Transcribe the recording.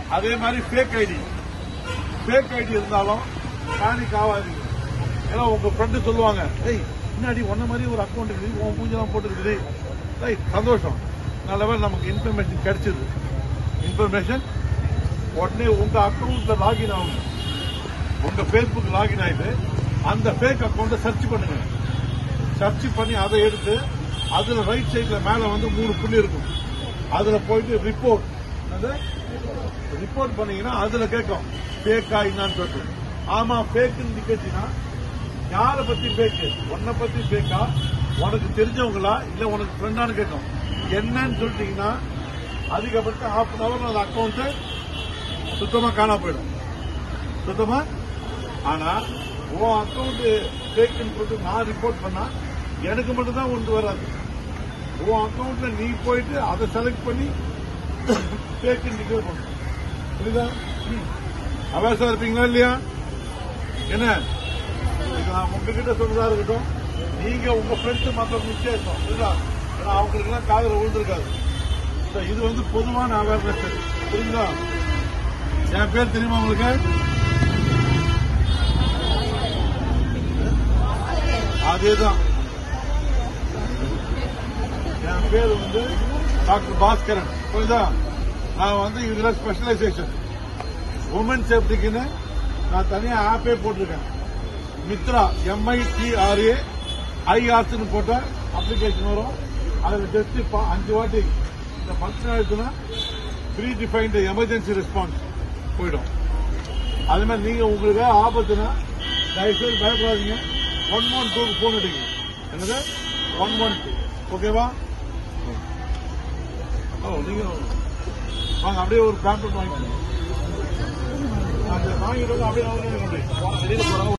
அதே மாதிரி fake ID இருந்தாலும் பேனிக் ஆகாதீங்க. ஏன்னா உங்க ஃப்ரெண்டு சொல்லுவாங்க, ஏய் முன்னாடி ஒன்ன மாதிரி ஒரு அக்கௌண்ட் இருக்குது, உன் மூஞ்செல்லாம் போட்டுருக்குது. ரைட், சந்தோஷம். நல்ல வேலை நமக்கு இன்ஃபர்மேஷன் கிடைச்சது. இன்ஃபர்மேஷன் உடனே உங்க அக்கௌண்ட்ல லாகின் ஆகும். உங்க பேஸ்புக் லாகின் ஆயிட்டு அந்த ஃபேக் அக்கௌண்ட்டை சர்ச் பண்ணுங்க. சர்ச் பண்ணி அதை எடுத்து அதுல ரைட் சைட்ல மேல வந்து 3 புள்ளி இருக்கும். அதுல போயிட்டு ரிப்போர்ட் பண்ணீங்கன்னா அதுல கேட்கும் ஃபேக்கா என்னன்னு சொல்லிட்டு. ஆமா ஃபேக்குன்னு கேட்டீங்கன்னா யாரை பத்தி ஃபேக்கு, உன்னை பத்தி ஃபேக்கா, உனக்கு தெரிஞ்சவங்களா இல்ல உனக்கு ஃப்ரெண்டானு கேட்கும். என்னன்னு சொல்லிட்டீங்கன்னா அதிகபட்சம் ½ an hour அந்த அக்கௌண்ட் சுத்தமா காணா போயிடும். சுத்தமா. ஆனா உன் அக்கௌண்ட் ஃபேக்குன்னு சொல்லிட்டு நான் ரிப்போர்ட் பண்ணா எனக்கு மட்டும் தான் ஒன்று வராது. உன் அக்கௌண்ட்ல நீ போயிட்டு அதை செலக்ட் பண்ணி ஃபேக்குன்னு டிக்ளேர் பண்ணணும். புரியுதா? அவேசா இருப்பீங்களா இல்லையா? என்ன நான் உங்ககிட்ட சொல்றதா இருக்கட்டும், நீங்க உங்க ஃப்ரெண்ட்ஸ் மற்றவங்க நிச்சயம் புரியுதா? ஏன்னா அவங்களுக்கு எல்லாம் காதல விழுந்திருக்காது. இது வந்து பொதுவான அவேர்னஸ். புரியுதா? என் பேர் தெரியுமா உங்களுக்கு? அதேதான். என் பேர் வந்து டாக்டர் பாஸ்கரன். புரியுதா? நான் வந்து இதுல ஸ்பெஷலைசேஷன் உமன் சேஃப்டிக்குன்னு நான் தனியா ஆப்பே போட்டிருக்கேன். மித்ரா MITRA IRS போட்ட அப்ளிகேஷன் வரும். அதுல ஜஸ்ட் 5 வாட்டி இந்த ஃபங்க்ஷன் ஆயிடுச்சுன்னா ப்ரீ டிஃபைன்டு எமர்ஜென்சி ரெஸ்பான்ஸ் போயிடும். அதே மாதிரி நீங்க உங்களுக்கு ஆபத்துனா தயவுசெய்து பயப்படாதீங்க. 112 போன் அடிங்க. என்னது 112. ஓகேவா? நீங்க வாங்க அப்படியே ஒரு பேம்பர் வாங்கிட்டு அப்படியே வெளியில போறாங்க.